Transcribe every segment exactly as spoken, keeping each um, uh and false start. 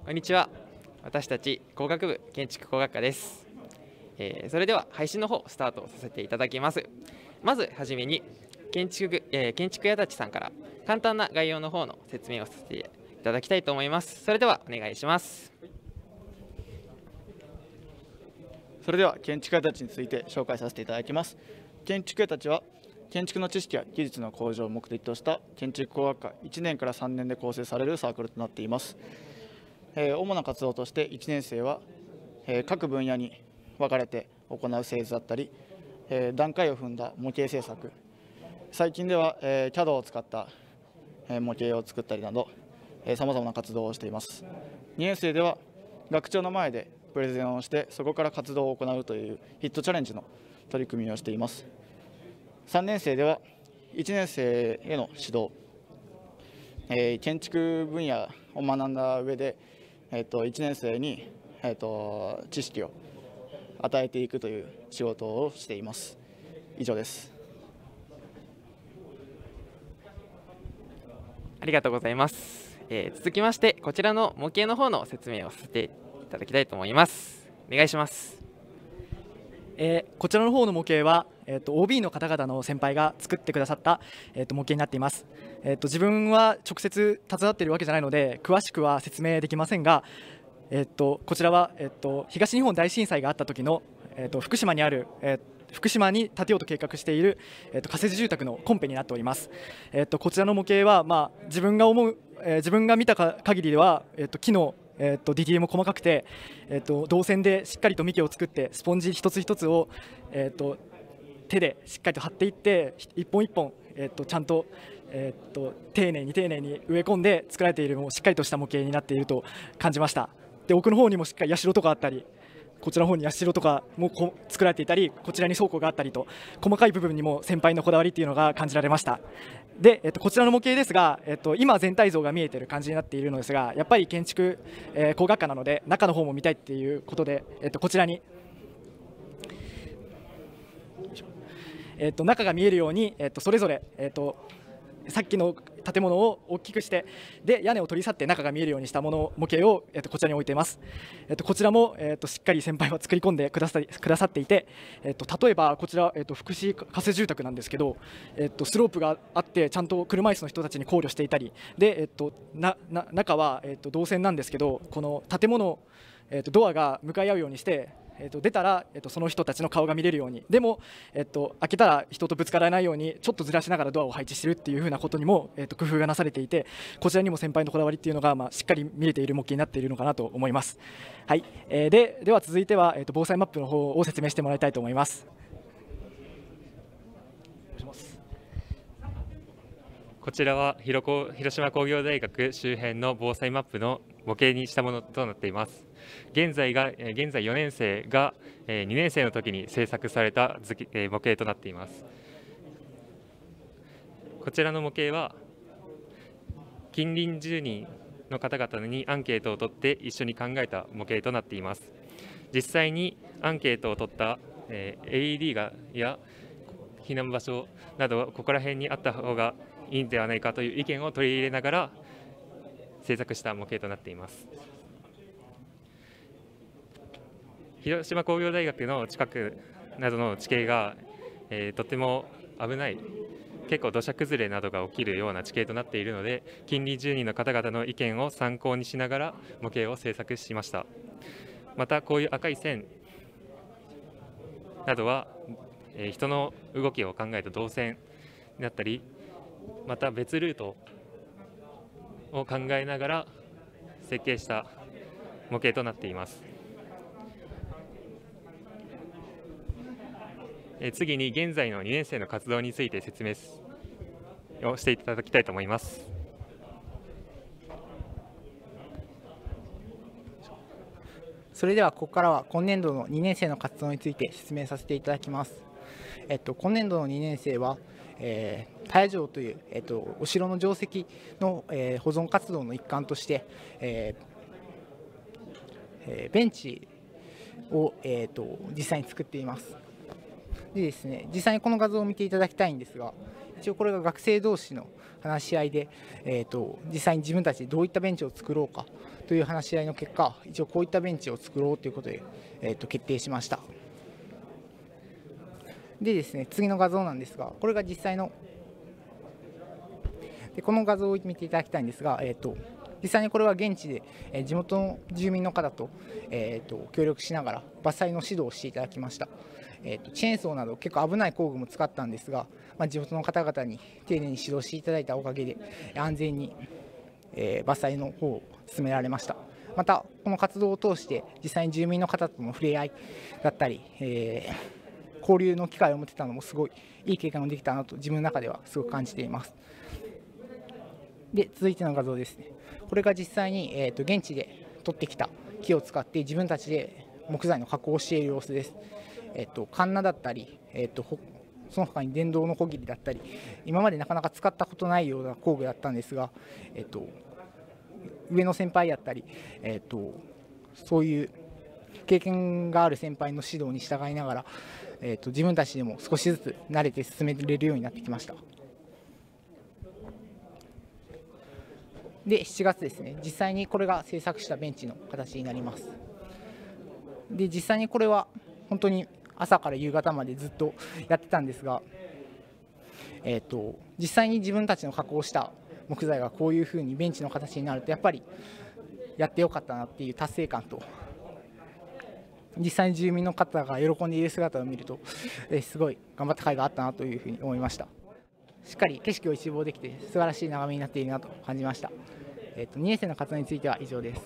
こんにちは。私たち工学部建築工学科です。えー、それでは配信の方スタートさせていただきます。まずはじめに建築、えー、建築家たちさんから簡単な概要の方の説明をさせていただきたいと思います。それではお願いします。 それでは建築家たちについて紹介させていただきます。建築家たちは建築の知識や技術の向上を目的とした建築工学科いちねんからさんねんで構成されるサークルとなっています。えー、主な活動としていちねん生は、えー、各分野に分かれて行う製図だったり、えー、段階を踏んだ模型制作、最近では、えー、キャド を使った、えー、模型を作ったりなどさまざまな活動をしています。にねん生では学長の前でプレゼンをしてそこから活動を行うというヒットチャレンジの取り組みをしています。さんねん生ではいちねん生への指導、えー、建築分野を学んだ上でえー、といちねん生に、えー、と知識を与えていくという仕事をしています。以上です。 ありがとうございます。えー、続きましてこちらの模型の方の説明をさせていただきたいと思います。お願いします。 えー、こちらの方の模型は、えー、と オービー の方々の先輩が作ってくださった、えー、と模型になっています。えー、と自分は直接携わっているわけじゃないので詳しくは説明できませんが、えー、とこちらは、えー、と東日本大震災があった時の、えー、と福島にある、えー、福島に建てようと計画している、えー、と仮設住宅のコンペになっております。えー、とこちらの模型は、まあ、自分が思う、えー、自分が見たか限りでは、えー、と木のえー、とディティールも細かくて、えー、と銅線でしっかりと幹を作ってスポンジ一つ一つを、えー、と手でしっかりと張っていって一本一本、えー、とちゃんと、えー、と丁寧に丁寧に植え込んで作られているもしっかりとした模型になっていると感じました。で奥の方にもしっかり社とかあったり、こちらの方に社とかも作られていたり、こちらに倉庫があったりと細かい部分にも先輩のこだわりっていうのが感じられました。で、えっと、こちらの模型ですが、えっと、今全体像が見えている感じになっているのですが、やっぱり建築、えー、工学科なので中の方も見たいっていうことで、えっと、こちらに、えっと、中が見えるように、えっと、それぞれ、えっと、さっきの建物を大きくしてで屋根を取り去って中が見えるようにしたもの模型を、えっと、こちらに置いています。えっと、こちらも、えっと、しっかり先輩は作り込んでくださりくださっていて、えっと、例えばこちら、えっと、福祉仮設住宅なんですけど、えっと、スロープがあってちゃんと車椅子の人たちに考慮していたりで、えっと、なな中は、えっと、動線なんですけど、この建物、えっと、ドアが向かい合うようにしてえー、と出たら、えー、とその人たちの顔が見れるように、でも、えー、と開けたら人とぶつからないようにちょっとずらしながらドアを配置しているっていう風なことにも、えー、と工夫がなされていて、こちらにも先輩のこだわりっていうのが、まあ、しっかり見れている模型になっているのかなと思います。はい、えー、で, では続いては、えー、と防災マップの方を説明してもらいたいと思います。 こちらは広島工業大学周辺の防災マップの模型にしたものとなっています。現在が現在よねん生がにねん生の時に制作された模型となっています。こちらの模型は近隣住人の方々にアンケートを取って一緒に考えた模型となっています。実際にアンケートを取った エーイーディー がや避難場所などここら辺にあった方がいいんではないかという意見を取り入れながら制作した模型となっています。広島工業大学の近くなどの地形が、えー、とても危ない、結構土砂崩れなどが起きるような地形となっているので、近隣住人の方々の意見を参考にしながら模型を制作しました。またこういう赤い線などは、えー、人の動きを考えた動線だったり、また別ルートを考えながら設計した模型となっています。え次に現在のにねん生の活動について説明をしていただきたいと思います。 それではここからは今年度のにねん生の活動について説明させていただきます。えっと、今年度のにねん生はえー、大城という、えー、とお城の城跡の、えー、保存活動の一環として、えーえー、ベンチを、えー、と実際に作っています。でですね、実際にこの画像を見ていただきたいんですが、 一応これが学生同士の話し合いで、えー、と実際に自分たちでどういったベンチを作ろうかという話し合いの結果、一応こういったベンチを作ろうということで、えー、と決定しました。でですね、次の画像なんですが、これが実際のでこの画像を見ていただきたいんですが、えー、と実際にこれは現地で、えー、地元の住民の方と、えー、と協力しながら伐採の指導をしていただきました。えー、とチェーンソーなど結構危ない工具も使ったんですが、まあ、地元の方々に丁寧に指導していただいたおかげで安全に、えー、伐採の方を進められました。またこの活動を通して実際に住民の方との触れ合いだったり、えー、交流の機会を持てたのもすごいいい経験ができたなと自分の中ではすごく感じています。で続いての画像ですね。これが実際に、えー、と現地で取ってきた木を使って自分たちで木材の加工をしている様子です。えー、とカンナだったり、えー、とその他に電動のこぎりだったり、今までなかなか使ったことないような工具だったんですが、えー、と上の先輩やったり、えー、とそういう経験がある先輩の指導に従いながら、えー、と自分たちでも少しずつ慣れて進めれるようになってきました。でしちがつですね、実際にこれが制作したベンチの形になります。で実際にこれは本当に朝から夕方までずっとやってたんですが、えー、と実際に自分たちの加工した木材がこういうふうにベンチの形になると、やっぱりやってよかったなっていう達成感と、実際に住民の方が喜んでいる姿を見ると、えー、すごい頑張った甲斐があったなというふうに思いました。しっかり景色を一望できて素晴らしい眺めになっているなと感じました。えー、とにねん生の活動については以上です。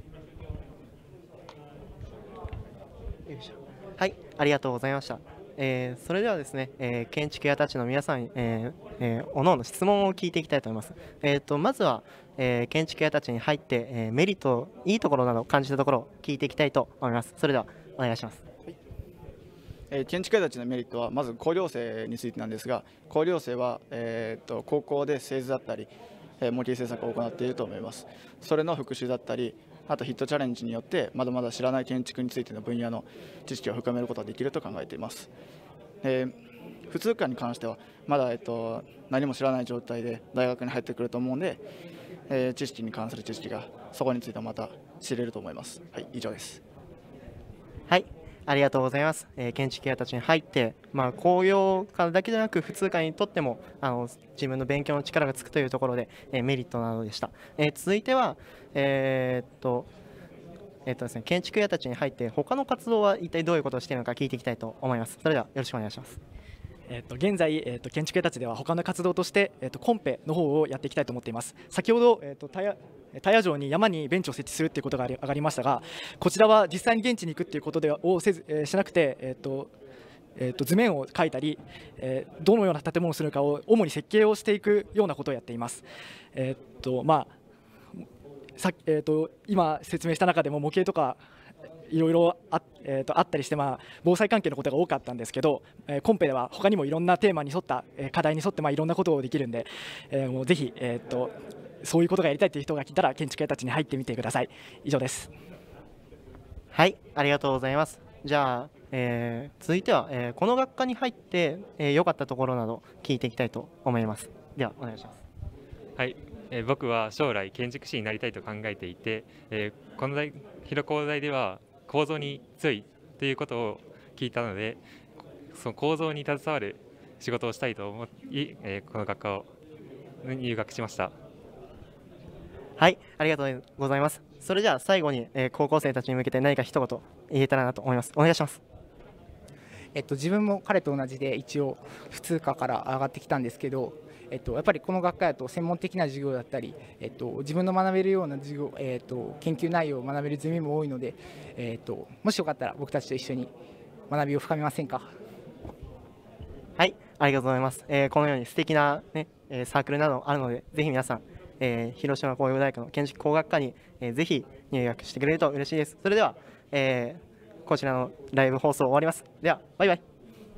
はい、ありがとうございました。えー、それではですね、えー、建築家たちの皆さんに、えーえー、おのおの質問を聞いていきたいと思います。えー、とまずは、えー、建築家たちに入って、えー、メリット、いいところなど感じたところを聞いていきたいと思います。それではお願いします。 はい、えー、建築家たちのメリットはまず校寮生についてなんですが、校寮生は、えー、と高校で製図だったり、えー、模型制作を行っていると思います。それの復習だったり、あとヒットチャレンジによってまだまだ知らない建築についての分野の知識を深めることができると考えています。えー、普通科に関してはまだ、えっと、何も知らない状態で大学に入ってくると思うので、えー、知識に関する知識がそこについてまた知れると思います。はい、以上です。 はい、ありがとうございます。えー、建築家たちに入って、まあ、工業科だけじゃなく普通科にとってもあの自分の勉強の力がつくというところで、えー、メリットなどでした。えー、続いては、えー、っとえーっとですね、建築家たちに入って他の活動は一体どういうことをしているのか聞いていきたいと思います。それではよろしくお願いします。 えー、と現在、えー、と建築家たちでは他の活動として、えー、とコンペの方をやっていきたいと思っています。先ほど、えー、とタイヤタイヤ城に山にベンチを設置するということがあり上がりましたが、こちらは実際に現地に行くということではをせず、えー、しなくて、えーとえー、と図面を描いたり、えー、どのような建物をするかを主に設計をしていくようなことをやっています。えーとまあさえー、と今説明した中でも模型とかいろいろ あ,、えー、とあったりして、まあ、防災関係のことが多かったんですけど、えー、コンペでは他にもいろんなテーマに沿った、えー、課題に沿って、まあ、いろんなことをできるんで、えー、もうぜひ、えー、とそういうことがやりたいという人が来たら建築家たちに入ってみてください。以上です。 はい、ありがとうございます。じゃあ、えー、続いては、えー、この学科に入って良、えー、かったところなど聞いていきたいと思います。ではお願いします。 はい、えー、僕は将来建築士になりたいと考えていて、えー、この大広工大では構造に強いということを聞いたので、その構造に携わる仕事をしたいと思い、えー、この学科を入学しました。 はい、ありがとうございます。それじゃあ最後に、えー、高校生たちに向けて何か一言言えたらなと思います。お願いします。 えっと、自分も彼と同じで一応普通科から上がってきたんですけど、えっと、やっぱりこの学科だと専門的な授業だったり、えっと、自分の学べるような授業、えっと、研究内容を学べるゼミも多いので、えっと、もしよかったら僕たちと一緒に学びを深めませんか。 はい、ありがとうございます。えー、このように素敵な、ね、サークルなどあるので、ぜひ皆さん、えー、広島工業大学の建築工学科に、えー、ぜひ入学してくれると嬉しいです。それでは、えー、こちらのライブ放送終わります。では、バイバイ。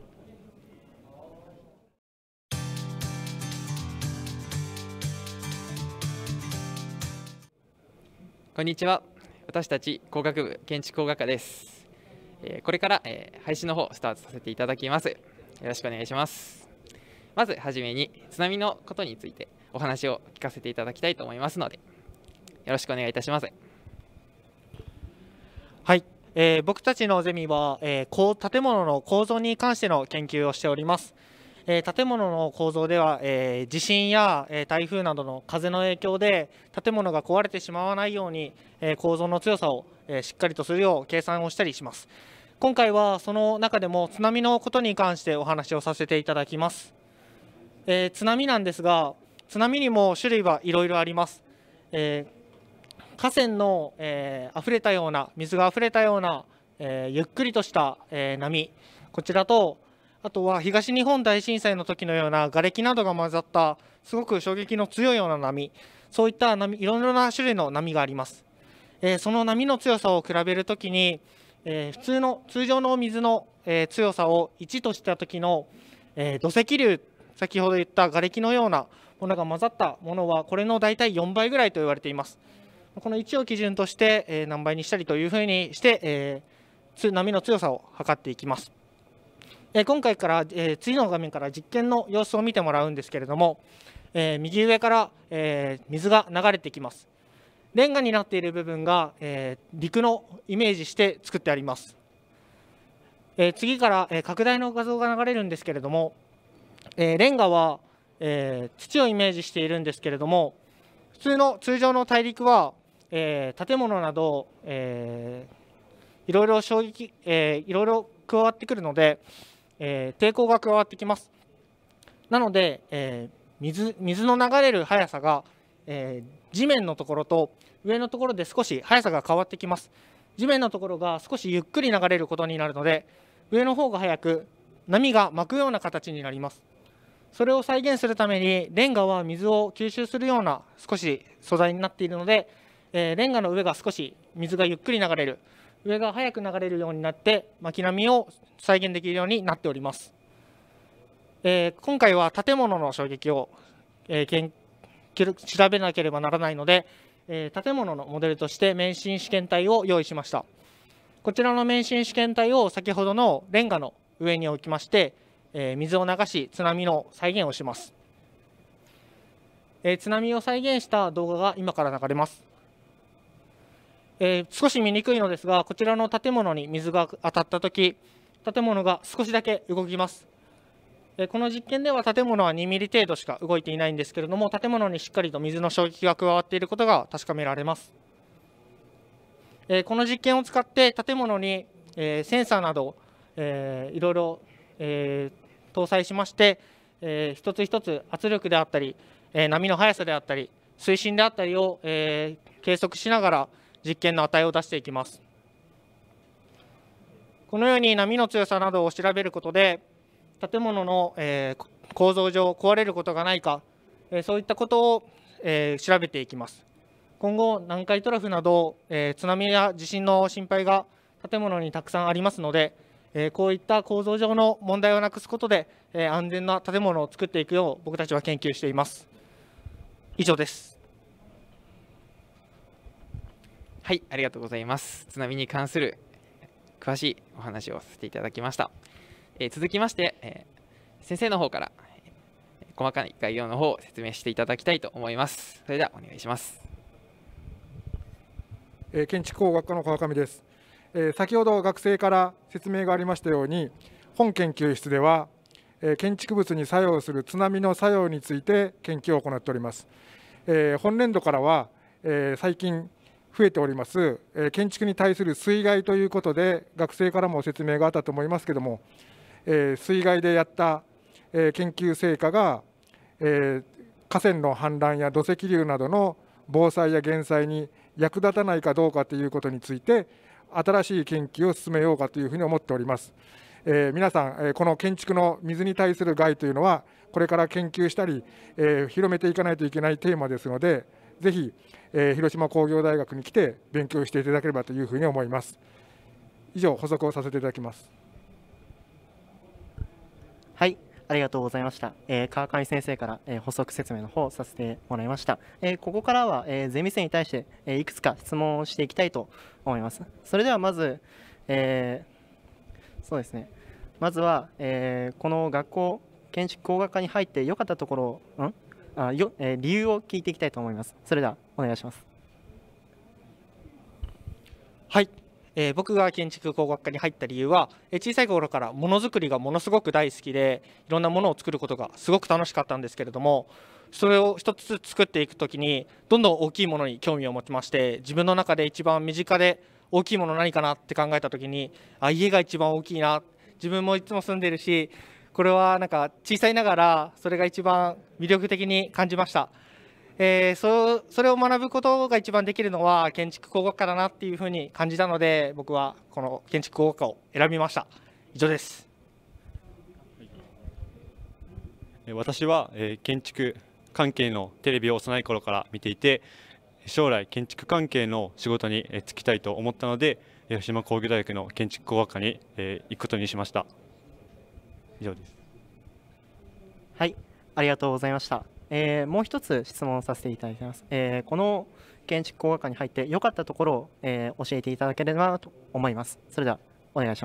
こんにちは。私たち工学部建築工学科です。これから配信の方スタートさせていただきます。よろしくお願いします。 まずはじめに津波のことについてお話を聞かせていただきたいと思いますので、よろしくお願いいたします。 はい、えー、僕たちのゼミは、えー、こう建物の構造に関しての研究をしております。えー、建物の構造では、えー、地震や、えー、台風などの風の影響で建物が壊れてしまわないように、えー、構造の強さを、えー、しっかりとするよう計算をしたりします。今回はその中でも津波のことに関してお話をさせていただきます。えー、津波なんですが、津波にも種類はいろいろあります。えー、河川の、えー、溢れたような水が溢れたような、えー、ゆっくりとした、えー、波、こちらとあとは東日本大震災の時のような瓦礫などが混ざったすごく衝撃の強いような波、そういった波いろいろな種類の波があります。えー、その波の強さを比べるときに、えー、普通の通常の水の、えー、強さをいちとした時の、えー、土石流、先ほど言った瓦礫のようなものが混ざったものはこれの大体よんばいぐらいと言われています。このいちを基準として、えー、何倍にしたりというふうにして、えー、波の強さを測っていきます。えー、今回から、えー、次の画面から実験の様子を見てもらうんですけれども、えー、右上から、えー、水が流れてきます。レンガになっている部分が、えー、陸のイメージして作ってあります。えー、次から、えー、拡大の画像が流れるんですけれども、えー、レンガは、えー、土をイメージしているんですけれども、普通の通常の大陸は、えー、建物など、えー、いろいろ衝撃、えー、いろいろ加わってくるので、えー、抵抗が加わってきます。なので、えー、水, 水の流れる速さが、えー、地面のところと上のところで少し速さが変わってきます。地面のところが少しゆっくり流れることになるので、上の方が速く波が巻くような形になります。それを再現するためにレンガは水を吸収するような少し素材になっているので、えー、レンガの上が少し水がゆっくり流れる、上が速く流れるようになって巻き波を再現できるようになっております。えー、今回は建物の衝撃を、えー、調べなければならないので、えー、建物のモデルとして免震試験体を用意しました。こちらの免震試験体を先ほどのレンガの上に置きまして、えー、水を流し津波の再現をします。えー、津波を再現した動画が今から流れます。えー、少し見にくいのですが、こちらの建物に水が当たったとき、建物が少しだけ動きます。えー、この実験では建物はにミリ程度しか動いていないんですけれども、建物にしっかりと水の衝撃が加わっていることが確かめられます。えー、この実験を使って建物に、えー、センサーなど、えー、いろいろ、えー、搭載しまして、えー、一つ一つ圧力であったり、えー、波の速さであったり、水深であったりを、えー、計測しながら実験の値を出していきます。このように波の強さなどを調べることで、建物の、えー、構造上壊れることがないか、えー、そういったことを、えー、調べていきます。今後、南海トラフなど、えー、津波や地震の心配が建物にたくさんありますので、えー、こういった構造上の問題をなくすことで、えー、安全な建物を作っていくよう僕たちは研究しています。以上です。 はい、ありがとうございます。津波に関する詳しいお話をさせていただきました。えー、続きまして、えー、先生の方から、えー、細かい概要の方を説明していただきたいと思います。それではお願いします。 えー、建築工学科の川上です。えー、先ほど学生から説明がありましたように、本研究室では、えー、建築物に作用する津波の作用について研究を行っております。えー、本年度からは、えー、最近増えております、えー、建築に対する水害ということで、学生からも説明があったと思いますけれども、えー、水害でやった、えー、研究成果が、えー、河川の氾濫や土石流などの防災や減災に役立たないかどうかということについて、新しい研究を進めようかというふうに思っております。えー、皆さん、えー、この建築の水に対する害というのは、これから研究したり、えー、広めていかないといけないテーマですので、ぜひ、えー、広島工業大学に来て勉強していただければというふうに思います。以上、補足をさせていただきます。 はい、ありがとうございました。えー、川上先生から、えー、補足説明の方をさせてもらいました。えー、ここからは、えー、ゼミ生に対して、えー、いくつか質問をしていきたいと思います。それではまず、えー、そうですね、まずは、えー、この学校建築工学科に入って良かったところを、んあよ、えー理由を聞いていきたいと思います。それではお願いします。 はい、えー僕が建築工学科に入った理由は、えー小さい頃からものづくりがものすごく大好きで、いろんなものを作ることがすごく楽しかったんですけれども、それを一つずつ作っていくときにどんどん大きいものに興味を持ちまして、自分の中で一番身近で大きいもの何かなって考えたときに、あ、家が一番大きいな、自分もいつも住んでるし、これはなんか小さいながらそれが一番魅力的に感じました。えー、そそれを学ぶことが一番できるのは建築工学科だなっていうふうに感じたので、僕はこの建築工学科を選びました。以上です。 私は、えー建築関係のテレビを幼い頃から見ていて、将来建築関係の仕事にえー就きたいと思ったので、えー福島工業大学の建築工学科にえー行くことにしました。以上です。 はい、ありがとうございました。えーもう一つ質問させていただきます。えーこの建築工学科に入って良かったところを、えー教えていただければと思います。それではお願いします。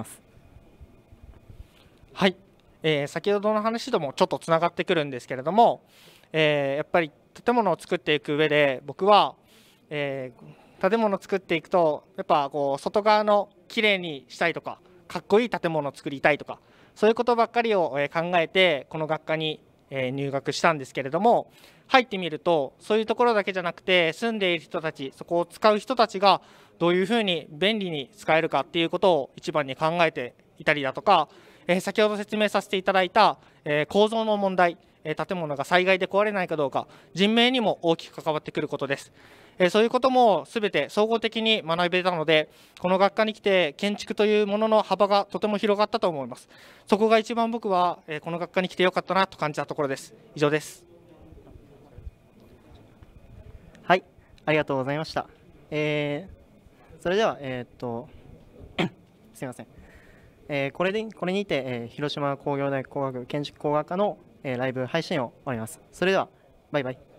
はい、えー先ほどの話ともちょっとつながってくるんですけれども、えーやっぱり建物を作っていく上で僕は、えー建物を作っていくとやっぱこう外側のきれいにしたいとか、かっこいい建物を作りたいとか、そういうことばっかりをえー考えてこの学科にえー入学したんですけれども、入ってみるとそういうところだけじゃなくて、住んでいる人たち、そこを使う人たちがどういうふうに便利に使えるかっていうことを一番に考えていたりだとか、えー先ほど説明させていただいた、えー構造の問題、えー建物が災害で壊れないかどうか、人命にも大きく関わってくることです。えーそういうこともすべて総合的に学べたので、この学科に来て建築というものの幅がとても広がったと思います。そこが一番僕は、えーこの学科に来てよかったなと感じたところです。以上です。 はい、ありがとうございました。えーそれでは、えーっとすみません。えーこれでこれにて、えー広島工業大学工学部建築工学科の、えーライブ配信を終わります。それではバイバイ。